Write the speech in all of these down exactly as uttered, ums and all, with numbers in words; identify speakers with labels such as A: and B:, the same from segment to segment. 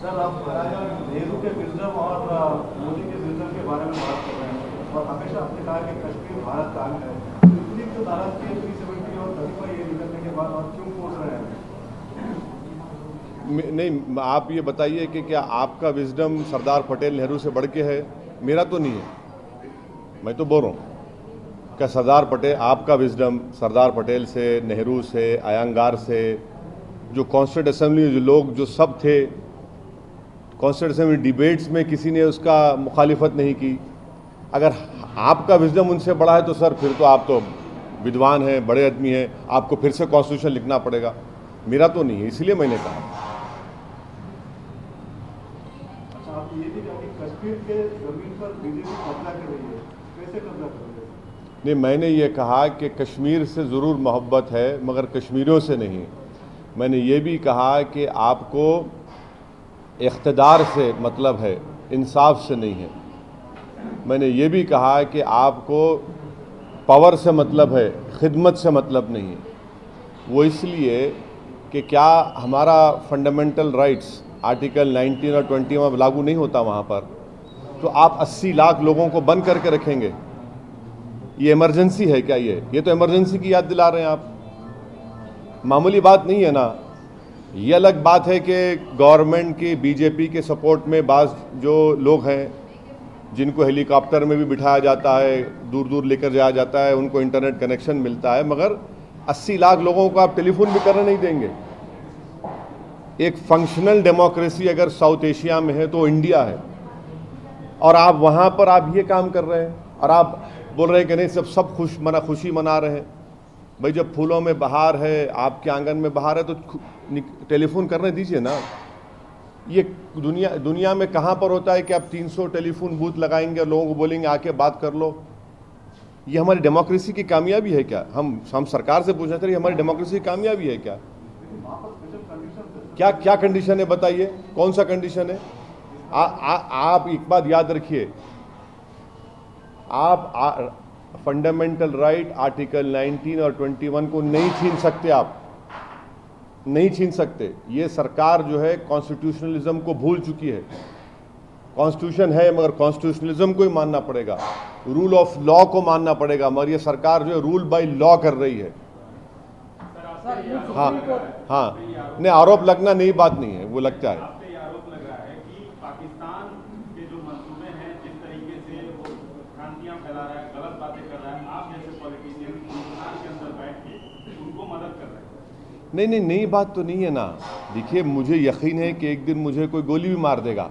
A: Sir, आप नेहरू के wisdom और मोदी के विजडम के बारे में बात कर रहे हैं और हमेशा आपने कहा कि कश्मीर भारत का अंग है, तो इतनी तो नाराजगी है तीन सौ सत्तर और थर्टी फाइव ये निकलने के बाद, और क्यों कोस रहे हैं?
B: नहीं, आप ये बताइए कि क्या आपका विजडम सरदार पटेल नेहरू से बढ़ के है? मेरा तो नहीं है। मैं तो बोल रहा हूँ क्या सरदार पटेल, आपका विजडम सरदार पटेल से, नेहरू से, अयंगार से, जो कॉन्स्टिट्यूंट असेंबली में जो लोग जो सब थे, कॉन्स्टिट्यूंट असेंबली डिबेट्स में किसी ने उसका मुखालिफत नहीं की। अगर आपका विजडम उनसे बड़ा है तो सर फिर तो आप तो विद्वान हैं, बड़े आदमी हैं, आपको फिर से कॉन्स्टिट्यूशन लिखना पड़ेगा। मेरा तो नहीं है, इसलिए मैंने कहा।
A: अच्छा, आप ये भी कहा कि कश्मीर के जमीन पर बीजेपी कब्जा कर रही है, कैसे कब्जा कर रही है?
B: नहीं, मैंने ये कहा कि कश्मीर से ज़रूर मोहब्बत है मगर कश्मीरियों से नहीं। मैंने ये भी कहा कि आपको इख्तिदार से मतलब है, इंसाफ से नहीं है। मैंने ये भी कहा कि आपको पावर से मतलब है, खिदमत से मतलब नहीं है। वो इसलिए कि क्या हमारा फंडामेंटल राइट्स आर्टिकल नाइनटीन और ट्वेंटी में लागू नहीं होता वहाँ पर, तो आप अस्सी लाख लोगों को बंद करके रखेंगे? ये इमरजेंसी है क्या? ये ये तो इमरजेंसी की याद दिला रहे हैं आप। मामूली बात नहीं है ना। ये अलग बात है कि गवर्नमेंट की, बीजेपी के सपोर्ट में बाज़ जो लोग हैं जिनको हेलीकॉप्टर में भी बिठाया जाता है, दूर दूर लेकर जाया जाता है, उनको इंटरनेट कनेक्शन मिलता है, मगर अस्सी लाख लोगों को आप टेलीफोन भी करने नहीं देंगे। एक फंक्शनल डेमोक्रेसी अगर साउथ एशिया में है तो इंडिया है, और आप वहाँ पर आप ये काम कर रहे हैं और आप बोल रहे हैं कि नहीं सब सब खुश मना खुशी मना रहे हैं। भाई जब फूलों में बहार है, आपके आंगन में बहार है, तो टेलीफोन करने दीजिए ना। ये दुनिया दुनिया में कहाँ पर होता है कि आप तीन सौ टेलीफोन बूथ लगाएंगे और लोगों को बोलेंगे आके बात कर लो? ये हमारी डेमोक्रेसी की कामयाबी है क्या? हम हम सरकार से पूछना चाहिए, हमारी डेमोक्रेसी की कामयाबी है क्या? क्या क्या कंडीशन है बताइए, कौन सा कंडीशन है? आ, आ, आप एक बात याद रखिए, आप फंडामेंटल राइट आर्टिकल नाइनटीन और ट्वेंटी वन को नहीं छीन सकते, आप नहीं छीन सकते। ये सरकार जो है कॉन्स्टिट्यूशनलिज्म को भूल चुकी है। कॉन्स्टिट्यूशन है मगर कॉन्स्टिट्यूशनलिज्म को ही मानना पड़ेगा, रूल ऑफ लॉ को मानना पड़ेगा, मगर ये सरकार जो है रूल बाय लॉ कर रही है। हाँ हाँ, नहीं आरोप लगना नई बात नहीं है, वो लगता है। नहीं नहीं नई बात तो नहीं है ना। देखिए, मुझे यकीन है कि एक दिन मुझे कोई गोली भी मार देगा।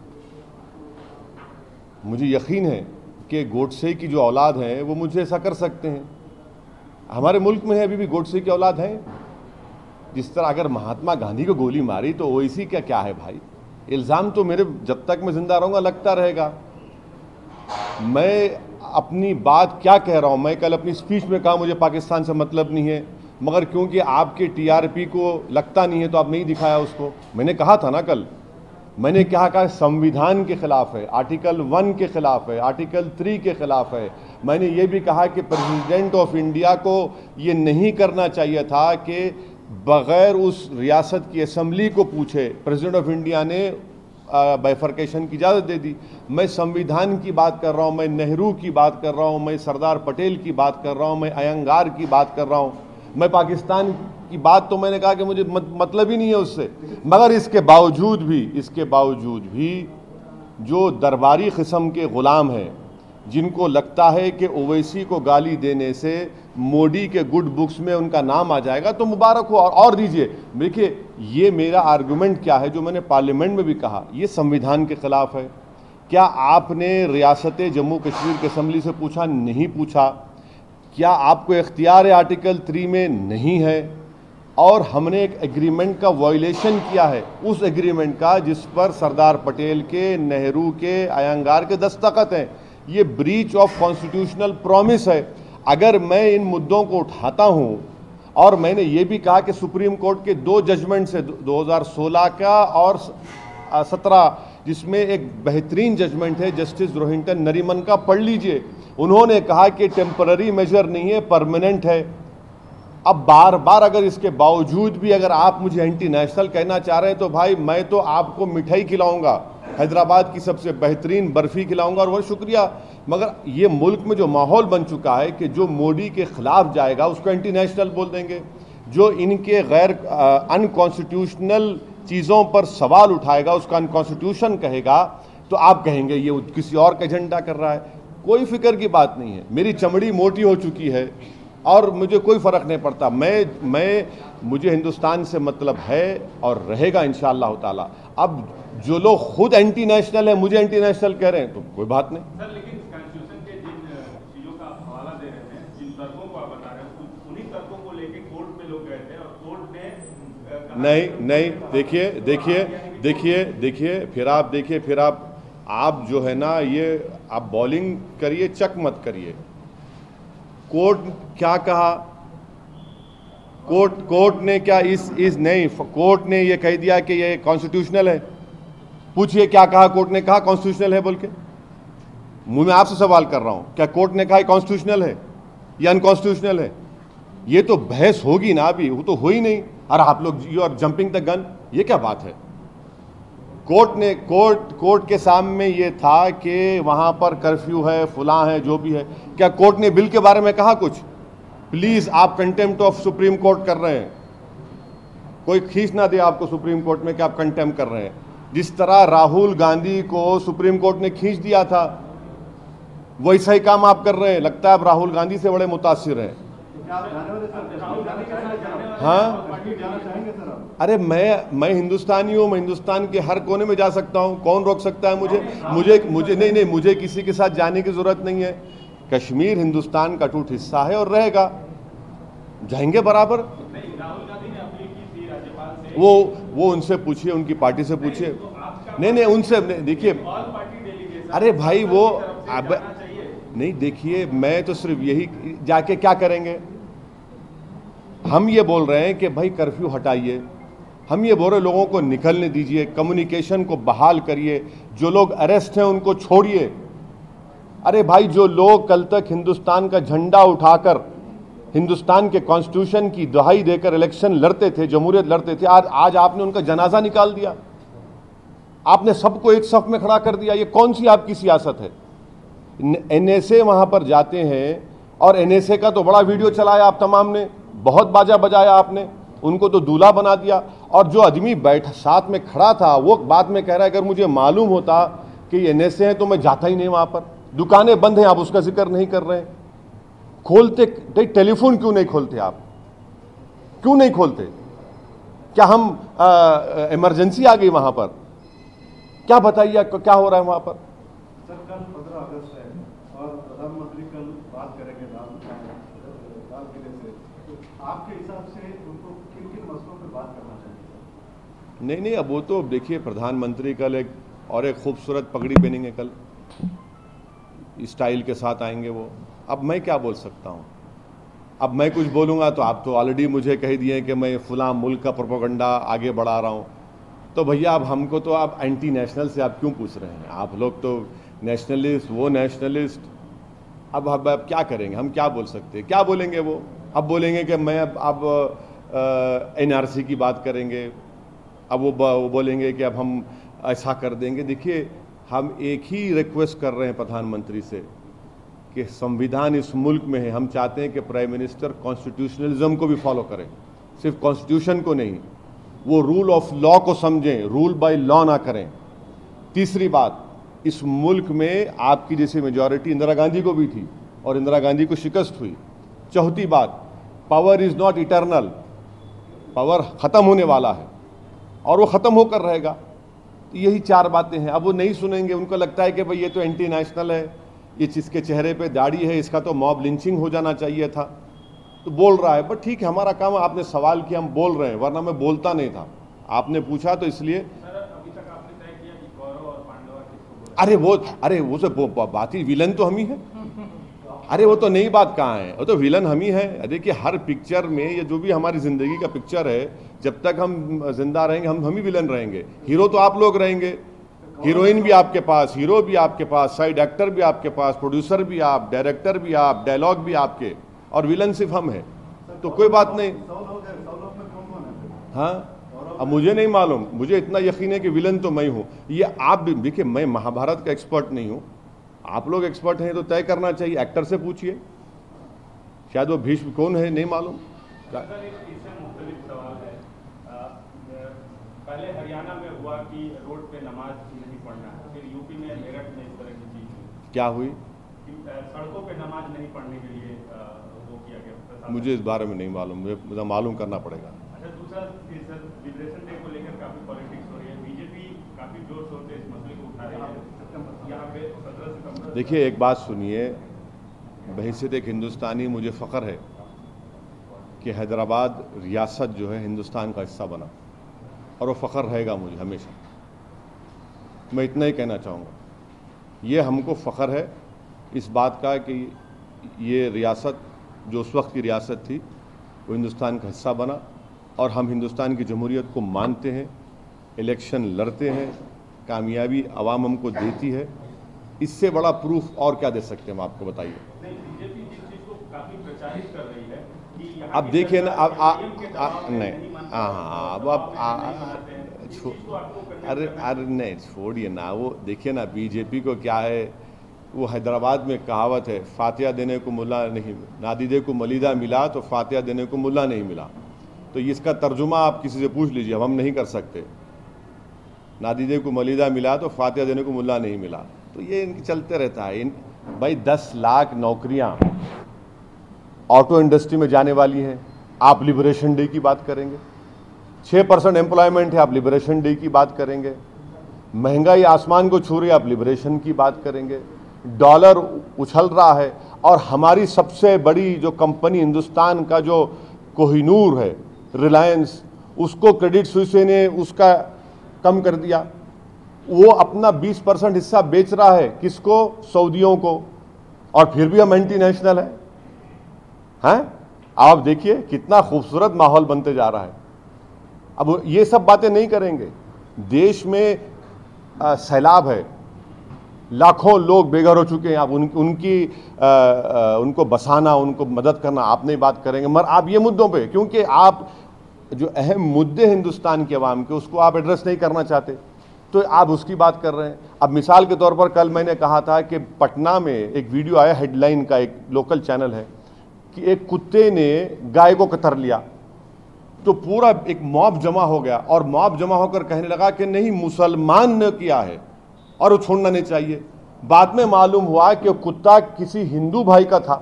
B: मुझे यकीन है कि गोडसे की जो औलाद है वो मुझे ऐसा कर सकते हैं। हमारे मुल्क में है अभी भी गोडसे की औलाद है। जिस तरह अगर महात्मा गांधी को गोली मारी तो ओवैसी का क्या है भाई? इल्ज़ाम तो मेरे जब तक मैं जिंदा रहूँगा लगता रहेगा। मैं अपनी बात क्या कह रहा हूँ, मैं कल अपनी स्पीच में कहा मुझे पाकिस्तान से मतलब नहीं है, मगर क्योंकि आपके टीआरपी को लगता नहीं है तो आप नहीं दिखाया उसको। मैंने कहा था ना कल, मैंने क्या कहा, संविधान के खिलाफ है, आर्टिकल वन के खिलाफ है, आर्टिकल थ्री के खिलाफ है। मैंने ये भी कहा कि प्रेसिडेंट ऑफ इंडिया को ये नहीं करना चाहिए था कि बग़ैर उस रियासत की असेंबली को पूछे प्रेसिडेंट ऑफ इंडिया ने बाइफर्केशन की इजाज़त दे दी। मैं संविधान की बात कर रहा हूँ, मैं नेहरू की बात कर रहा हूँ, मैं सरदार पटेल की बात कर रहा हूँ, मैं अयंगार की बात कर रहा हूँ, मैं पाकिस्तान की बात तो मैंने कहा कि मुझे मत, मतलब ही नहीं है उससे। मगर इसके बावजूद भी इसके बावजूद भी जो दरबारी किस्म के ग़ुलाम हैं, जिनको लगता है कि ओवैसी को गाली देने से मोदी के गुड बुक्स में उनका नाम आ जाएगा तो मुबारक हो और, और दीजिए। देखिए, ये मेरा आर्गुमेंट क्या है जो मैंने पार्लियामेंट में भी कहा, ये संविधान के ख़िलाफ़ है। क्या आपने रियासत जम्मू कश्मीर की असम्बली से पूछा? नहीं पूछा। क्या आपको इख्तियार है? आर्टिकल थ्री में नहीं है। और हमने एक एग्रीमेंट का वायलेशन किया है, उस एग्रीमेंट का जिस पर सरदार पटेल के, नेहरू के, अयंगार के दस्तखत हैं। ये ब्रीच ऑफ कॉन्स्टिट्यूशनल प्रॉमिस है। अगर मैं इन मुद्दों को उठाता हूं, और मैंने ये भी कहा कि सुप्रीम कोर्ट के दो जजमेंट्स है, दो हज़ार सोलह का और सत्रह, जिसमें एक बेहतरीन जजमेंट है जस्टिस रोहिंटन नरीमन का, पढ़ लीजिए। उन्होंने कहा कि टेम्पररी मेजर नहीं है, परमानेंट है। अब बार बार अगर इसके बावजूद भी अगर आप मुझे एंटी नेशनल कहना चाह रहे हैं तो भाई मैं तो आपको मिठाई खिलाऊंगा, हैदराबाद की सबसे बेहतरीन बर्फ़ी खिलाऊंगा और वह शुक्रिया। मगर ये मुल्क में जो माहौल बन चुका है कि जो मोदी के ख़िलाफ़ जाएगा उसको एंटी नेशनल बोल देंगे, जो इनके गैर अनकॉन्स्टिट्यूशनल चीज़ों पर सवाल उठाएगा उसका अनकॉन्स्टिट्यूशन कहेगा तो आप कहेंगे ये किसी और का एजेंडा कर रहा है। कोई फिक्र की बात नहीं है, मेरी चमड़ी मोटी हो चुकी है और मुझे कोई फ़र्क नहीं पड़ता। मैं मैं मुझे हिंदुस्तान से मतलब है और रहेगा इंशाअल्लाह ताला। अब जो लोग खुद एंटी नेशनल है मुझे एंटी नेशनल कह रहे हैं तो कोई बात नहीं
C: सर, लेकिन कॉन्स्टिट्यूशन के जिन चीज़ों का आप हवाला दे रहे हैं, जिन तर्कों को आप बता रहे हैं, उन्हीं तर्कों को लेके कोर्ट में लोग गए थे और कोर्ट ने
B: नहीं नहीं देखिए देखिए देखिए देखिए फिर आप देखिए फिर आप आप जो है ना ये आप बॉलिंग करिए, चक मत करिए। कोर्ट क्या कहा? कोर्ट कोर्ट ने क्या इस इस नहीं कोर्ट ने ये कह दिया कि ये कॉन्स्टिट्यूशनल है। पूछिए क्या कहा कोर्ट ने? कहा कॉन्स्टिट्यूशनल है बोल के। मुंह में आपसे सवाल कर रहा हूं, क्या कोर्ट ने कहा कॉन्स्टिट्यूशनल है या अनकॉन्स्टिट्यूशनल है? ये तो बहस होगी ना, अभी वो तो हो ही नहीं। और आप लोग you are jumping the gun, ये क्या बात है? कोर्ट ने कोर्ट कोर्ट के सामने ये था कि वहाँ पर कर्फ्यू है, फुला है, जो भी है। क्या कोर्ट ने बिल के बारे में कहा कुछ? प्लीज़ आप कंटेम्प्ट ऑफ सुप्रीम कोर्ट कर रहे हैं, कोई खींच ना दे आपको सुप्रीम कोर्ट में कि आप कंटेम्प्ट कर रहे हैं। जिस तरह राहुल गांधी को सुप्रीम कोर्ट ने खींच दिया था वैसा ही काम आप कर रहे हैं। लगता है आप राहुल गांधी से बड़े मुतासिर हैं। हाँ, अरे मैं मैं हिंदुस्तानी हूँ, मैं हिंदुस्तान के हर कोने में जा सकता हूँ, कौन रोक सकता है मुझे? मुझे मुझे नहीं नहीं मुझे किसी के साथ जाने की ज़रूरत नहीं है। कश्मीर हिंदुस्तान का टूट हिस्सा है और रहेगा, जाएंगे बराबर। वो वो उनसे पूछिए, उनकी पार्टी से पूछिए। नहीं नहीं उनसे देखिए, अरे भाई वो अब नहीं, देखिए मैं तो सिर्फ यही जाके क्या करेंगे? हम ये बोल रहे हैं कि भाई कर्फ्यू हटाइए, हम ये बोल रहे लोगों को निकलने दीजिए, कम्युनिकेशन को बहाल करिए, जो लोग अरेस्ट हैं उनको छोड़िए। अरे भाई जो लोग कल तक हिंदुस्तान का झंडा उठाकर हिंदुस्तान के कॉन्स्टिट्यूशन की दुहाई देकर इलेक्शन लड़ते थे, जमहूरियत लड़ते थे, आज आज आपने उनका जनाजा निकाल दिया, आपने सबको एक सफ में खड़ा कर दिया। ये कौन सी आपकी सियासत है? एनएसए वहां पर जाते हैं और एनएसए का तो बड़ा वीडियो चलाया आप तमाम ने, बहुत बाजा बजाया आपने, उनको तो दूल्हा बना दिया। और जो आदमी बैठ साथ में खड़ा था वो बाद में कह रहा है अगर मुझे मालूम होता कि एनएसए है तो मैं जाता ही नहीं वहां पर। दुकानें बंद हैं, आप उसका जिक्र नहीं कर रहे हैं। खोलते टेलीफोन क्यों नहीं खोलते? आप क्यों नहीं खोलते? क्या हम इमरजेंसी आ गई वहां पर? क्या बताइए क्या हो रहा है वहां पर?
A: सर कल पंद्रह अगस्त है और प्रधानमंत्री कल बात करेंगे लाल लाल किले से, तो आपके हिसाब से उनको किन किन मसलों पर बात करना चाहिए?
B: नहीं नहीं अब वो तो देखिए, प्रधानमंत्री कल एक और एक खूबसूरत पगड़ी पहनेंगे, कल स्टाइल के साथ आएंगे वो। अब मैं क्या बोल सकता हूँ? अब मैं कुछ बोलूँगा तो आप तो ऑलरेडी मुझे कह दिए कि मैं फलां मुल्क का प्रोपेगेंडा आगे बढ़ा रहा हूँ। तो भैया अब हमको तो आप एंटी नेशनल से आप क्यों पूछ रहे हैं? आप लोग तो नेशनलिस्ट, वो नेशनलिस्ट। अब अब अब क्या करेंगे? हम क्या बोल सकते हैं? क्या बोलेंगे वो? अब बोलेंगे कि मैं अब अब एनआरसी की बात करेंगे, अब वो, वो बोलेंगे कि अब हम ऐसा कर देंगे। देखिए हम एक ही रिक्वेस्ट कर रहे हैं प्रधानमंत्री से कि संविधान इस मुल्क में है, हम चाहते हैं कि प्राइम मिनिस्टर कॉन्स्टिट्यूशनलिज्म को भी फॉलो करें, सिर्फ कॉन्स्टिट्यूशन को नहीं, वो रूल ऑफ लॉ को समझें, रूल बाय लॉ ना करें। तीसरी बात, इस मुल्क में आपकी जैसी मेजॉरिटी इंदिरा गांधी को भी थी और इंदिरा गांधी को शिकस्त हुई। चौथी बात, power is not eternal, power ख़त्म होने वाला है और वो ख़त्म होकर रहेगा। यही चार बातें हैं। अब वो नहीं सुनेंगे, उनको लगता है कि भाई ये तो एंटी नेशनल है, ये जिसके चेहरे पे दाढ़ी है इसका तो मॉब लिंचिंग हो जाना चाहिए था, तो बोल रहा है। बट ठीक है, हमारा काम, आपने सवाल किया, हम बोल रहे हैं, वरना मैं बोलता नहीं था। आपने पूछा तो इसलिए। अरे वो अरे वो से बात ही, विलन तो हम ही हैं। अरे वो तो नई बात कहाँ है, वो तो विलन हम ही हैं। देखिए हर पिक्चर में, ये जो भी हमारी ज़िंदगी का पिक्चर है, जब तक हम जिंदा रहेंगे हम हम ही विलन रहेंगे। हीरो तो आप लोग रहेंगे, हीरोइन भी आपके पास, हीरो भी आपके पास, साइड एक्टर भी आपके पास, प्रोड्यूसर भी आप, डायरेक्टर भी आप, डायलॉग भी आपके, और विलन सिर्फ हम हैं। तो कोई बात नहीं।
A: सौ लोग हैं, सौ लोग में कौन कौन है फिर?
B: हाँ, अब मुझे नहीं मालूम, मुझे इतना यकीन है कि विलन तो मैं हूँ। ये आप भी देखिए, मैं महाभारत का एक्सपर्ट नहीं हूँ, आप लोग एक्सपर्ट हैं तो तय करना चाहिए, एक्टर से पूछिए, शायद वो भीष्म कौन है नहीं मालूम।
C: सर, एक इससे मुख्तलिफ सवाल है। आ, पहले हरियाणा में हुआ कि रोड पे नमाज नहीं पढ़ना है, फिर यूपी में मेरठ में इस तरह की चीज हुई
B: क्या हुई?
C: कि सड़कों पे नमाज नहीं पढ़ने के लिए आ, वो किया गया।
B: मुझे इस बारे में नहीं मालूम, मुझे मालूम करना पड़ेगा।
C: अच्छा, दूसरा सर, लिबरेशन डे को लेकर काफी पॉलिटिक्स हो रही है, बीजेपी काफी जोर शोर से इस मसले को उठा रही है यहाँ पे सत्रह सितंबर।
B: देखिए, एक बात सुनिए, बहैसियत एक हिंदुस्तानी मुझे फ़ख्र है कि हैदराबाद रियासत जो है हिंदुस्तान का हिस्सा बना, और वो फ़ख्र रहेगा मुझे हमेशा। मैं इतना ही कहना चाहूँगा, ये हमको फ़ख्र है इस बात का कि ये रियासत जो उस वक्त की रियासत थी वो हिंदुस्तान का हिस्सा बना, और हम हिंदुस्तान की जमहूरियत को मानते हैं, इलेक्शन लड़ते हैं, कामयाबी आवाम हमको देती है। इससे बड़ा प्रूफ और क्या दे सकते हैं हम आपको, बताइए।
C: नहीं, बीजेपी जिस चीज को काफी प्रचारित कर रही है कि यहाँ
B: अब देखिए ना, अब
C: आ, आ, आ,
B: नहीं, हाँ हाँ, अब आप अरे अरे नहीं, छोड़िए ना, वो देखिए ना, बीजेपी को क्या है, वो हैदराबाद में कहावत है, फातिहा देने को मुल्ला नहीं, नादीदे को मलीदा मिला तो फातिहा देने को मुल्ला नहीं मिला। तो इसका तर्जुमा आप किसी से पूछ लीजिए, अब हम नहीं कर सकते। नादीदे को मलीदा मिला तो फातिहा देने को मुल्ला नहीं मिला, तो ये इनकी चलते रहता है। इन भाई दस लाख नौकरियां ऑटो इंडस्ट्री में जाने वाली हैं, आप लिबरेशन डे की बात करेंगे। छः परसेंट एम्प्लॉयमेंट है, आप लिबरेशन डे की बात करेंगे। महंगाई आसमान को छू रही है, आप लिबरेशन की बात करेंगे। डॉलर उछल रहा है, और हमारी सबसे बड़ी जो कंपनी हिंदुस्तान का जो कोहिनूर है रिलायंस, उसको क्रेडिट स्विस ने उसका कम कर दिया। वो अपना बीस परसेंट हिस्सा बेच रहा है, किसको? सऊदियों को, और फिर भी हम एंटी नेशनल है हैं? आप देखिए कितना खूबसूरत माहौल बनते जा रहा है। अब ये सब बातें नहीं करेंगे। देश में आ, सैलाब है, लाखों लोग बेघर हो चुके हैं, आप उन, उनकी आ, आ, उनको बसाना, उनको मदद करना आप नहीं बात करेंगे। मगर आप ये मुद्दों पे, क्योंकि आप जो अहम मुद्दे हिंदुस्तान के अवाम के, उसको आप एड्रेस नहीं करना चाहते, तो आप उसकी बात कर रहे हैं। अब मिसाल के तौर पर कल मैंने कहा था कि पटना में एक वीडियो आया, हेडलाइन का, एक लोकल चैनल है, कि एक कुत्ते ने गाय को कतर लिया, तो पूरा एक मॉब जमा हो गया, और मॉब जमा होकर कहने लगा कि नहीं, मुसलमान ने किया है और वो छोड़ना नहीं चाहिए। बाद में मालूम हुआ कि वो कुत्ता किसी हिंदू भाई का था।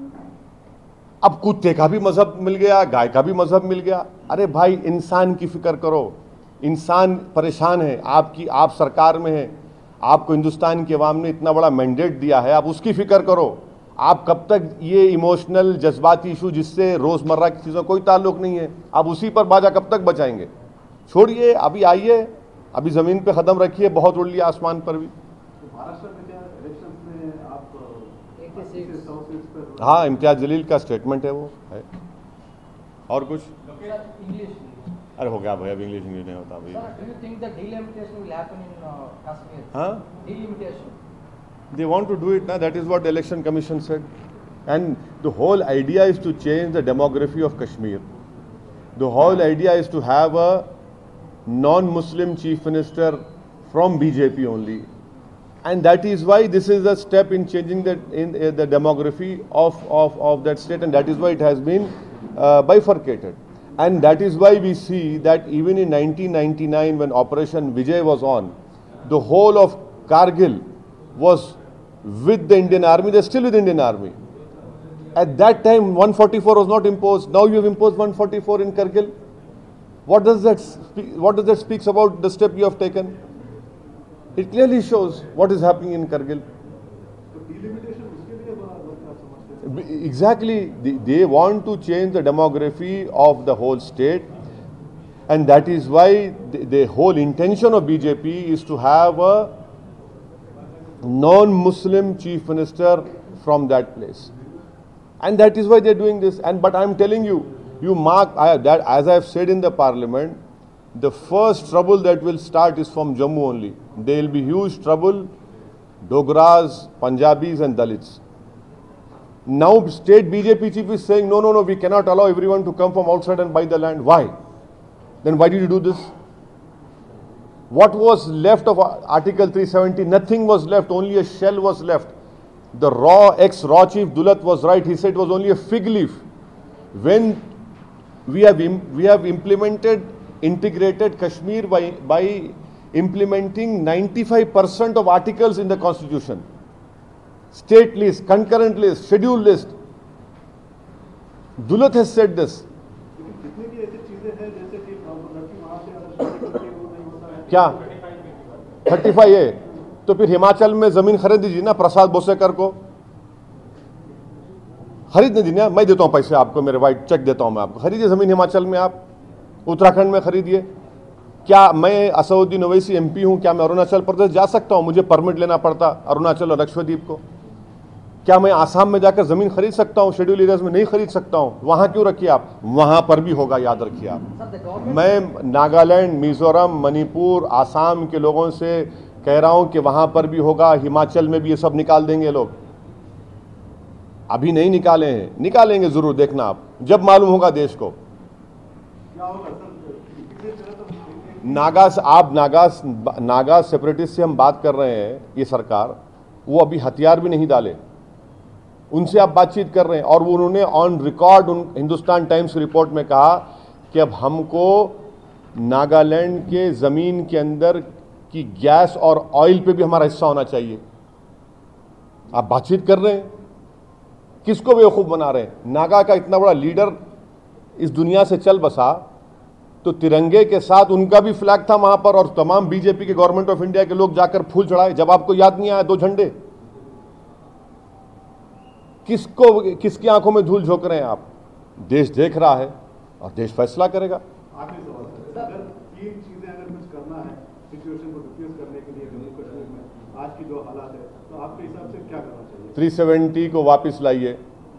B: अब कुत्ते का भी मजहब मिल गया, गाय का भी मजहब मिल गया। अरे भाई, इंसान की फिक्र करो, इंसान परेशान है, आपकी आप सरकार में हैं, आपको हिंदुस्तान के अवाम ने इतना बड़ा मैंडेट दिया है, आप उसकी फिक्र करो। आप कब तक ये इमोशनल जज्बाती इशू जिससे रोज़मर्रा की चीज़ों कोई ताल्लुक नहीं है, आप उसी पर बाजा कब तक बचाएंगे? छोड़िए, अभी आइए, अभी ज़मीन पे ख़त्म रखिए, बहुत उड़ लिया आसमान पर भी।
A: तो महाराष्ट्र में क्या इलेक्शन में आप सौ सीट्स पर?
B: हाँ, इम्तियाज़ जलील का स्टेटमेंट है वो है। और कुछ?
D: इंग्लिश।
B: अरे हो गया भाई, अब इंग्लिश इंग्लिश नहीं होता भाई।
D: Sir, do you think that delimitation will happen in uh, Kashmir?
B: हाँ,
D: Delimitation.
B: they want to do it now. That is what the election commission said, and the whole idea is to change the demography of Kashmir. The whole idea is to have a non-Muslim chief minister from B J P only, and that is why this is a step in changing the in uh, the demography of, of of that state, and that is why it has been uh, bifurcated. And that is why we see that even in nineteen ninety-nine, when Operation Vijay was on, the whole of Kargil was with the Indian Army. They're still with the Indian Army. At that time, one forty-four was not imposed. Now you have imposed one forty-four in Kargil. What does that speak, what does that speaks about the step you have taken? It clearly shows what is happening in Kargil.
A: तो delimitation उसके लिए बना बना समझते हैं।
B: Exactly, they, they want to change the demography of the whole state, and that is why the, the whole intention of B J P is to have a non-Muslim chief minister from that place, and that is why they are doing this. And but I am telling you, you mark I, that as I have said in the parliament, the first trouble that will start is from Jammu only. There will be huge trouble, Dogras, Punjabis and Dalits. Now state B J P chief is saying, no, no, no, we cannot allow everyone to come from outside and buy the land. Why? Then why did you do this? What was left of Article three seventy? Nothing was left, only a shell was left. The raw, ex-raw chief Dulat was right. He said it was only a fig leaf. When we have, we have implemented integrated Kashmir by, by implementing ninety-five percent of articles in the constitution. State list, concurrent list, schedule list. Dulat has said this.
A: लेकिन कितनी भी ऐसी चीजें हैं जैसे कि लड़की वहां से अगर शादी करती है वो नहीं होता है।
B: क्या थर्टी फाइव है? तो फिर हिमाचल में जमीन खरीद दीजिए ना प्रसाद बोसेकर को, खरीदने दीजिए ना, मैं देता हूं पैसे आपको, मेरे वाइट चेक देता हूं मैं आपको, खरीदिए जमीन हिमाचल में, आप उत्तराखंड में खरीदिए। क्या मैं असदुद्दीन ओवैसी एमपी हूं? क्या मैं अरुणाचल प्रदेश जा सकता हूं? मुझे परमिट लेना पड़ता अरुणाचल और लक्षद्वीप को। क्या मैं आसाम में जाकर जमीन खरीद सकता हूं? शेड्यूल एरियाज में नहीं खरीद सकता हूं। वहां क्यों रखिए आप, वहां पर भी होगा, याद रखिए आप।
D: Sir, the government.
B: मैं नागालैंड, मिजोरम, मणिपुर, आसाम के लोगों से कह रहा हूं कि वहां पर भी होगा, हिमाचल में भी ये सब निकाल देंगे लोग। अभी नहीं निकाले हैं, निकालेंगे जरूर, देखना आप, जब मालूम होगा देश को।
A: क्या होगा सर? पिछले चले तो
B: नागा से आप नागा नागा सेपरेटिस्ट से हम बात कर रहे हैं, ये सरकार, वो अभी हथियार भी नहीं डाले, उनसे आप बातचीत कर रहे हैं। और वो उन्होंने ऑन रिकॉर्ड उन हिंदुस्तान टाइम्स की रिपोर्ट में कहा कि अब हमको नागालैंड के ज़मीन के अंदर की गैस और ऑयल पे भी हमारा हिस्सा होना चाहिए। आप बातचीत कर रहे हैं, किसको बेवकूफ़ बना रहे हैं? नागा का इतना बड़ा लीडर इस दुनिया से चल बसा, तो तिरंगे के साथ उनका भी फ्लैग था वहां पर, और तमाम बीजेपी के, गवर्नमेंट ऑफ इंडिया के लोग जाकर फूल चढ़ाए। जब आपको याद नहीं आया दो झंडे, किसको, किसकी आंखों में धूल झोंक रहे हैं आप? देश देख रहा है और देश फैसला करेगा।
A: आखिरी सवाल सर, अगर तीन चीजें अगर कुछ करना है सिचुएशन को डिफ्यूज करने के लिए जम्मू कश्मीर में आज की जो हालात है, तो आपके हिसाब से क्या करना चाहिए?
B: थ्री सेवेंटी को वापस लाइए,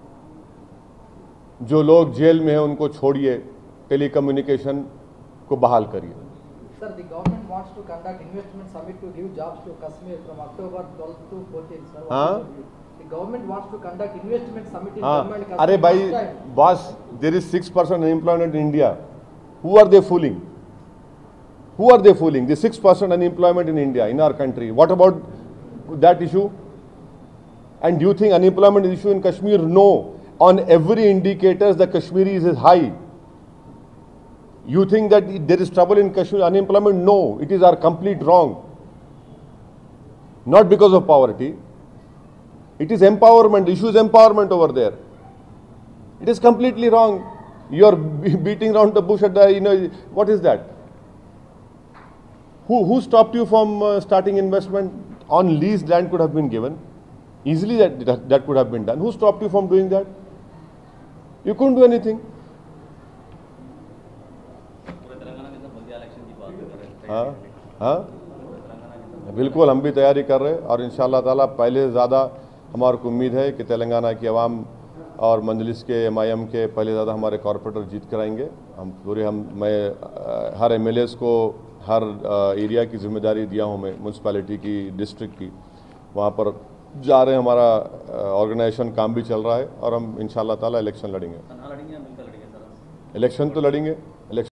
B: जो लोग जेल में हैं उनको छोड़िए, टेलीकम्युनिकेशन को बहाल करिए।
D: Sir, the government wants to conduct investment summit to give jobs to Kashmir from October twelfth to fourteenth. Sir, what
B: हाँ?
D: is your view? The government wants to conduct investment summit in
B: हाँ,
D: Jammu and Kashmir.
B: अरे भाई
D: First time.
B: Boss, there is six percent unemployment in India. Who are they fooling? Who are they fooling? The six percent unemployment in India, in our country. What about that issue? And do you think unemployment is issue in Kashmir? No, on every indicator the Kashmiris is high. You think that there is trouble in Kashmir, unemployment? No, it is our complete wrong. Not because of poverty. It is empowerment. The issue is empowerment over there. It is completely wrong. You are beating around the bush at the, you know, what is that? Who, who stopped you from uh, starting investment? On leased land could have been given. Easily that, that, that could have been done. Who stopped you from doing that? You couldn't do anything. हाँ हाँ बिल्कुल, हम भी तैयारी कर रहे हैं, और इंशाअल्लाह ताला पहले से ज़्यादा हमारे को उम्मीद है कि तेलंगाना की आवाम और मंजलिस के एम आई एम के पहले ज़्यादा हमारे कॉरपोरेटर जीत कराएंगे। हम पूरे हम मैं हर एम एल एज़ को हर एरिया की जिम्मेदारी दिया हूँ मैं, म्यूनसिपैलिटी की, डिस्ट्रिक्ट की, वहाँ पर जा रहे हैं। हमारा ऑर्गेनाइजेशन काम भी चल रहा है, और हम इंशाअल्लाह ताला इलेक्शन लड़ेंगे। इलेक्शन तो लड़ेंगे। इलेक्शन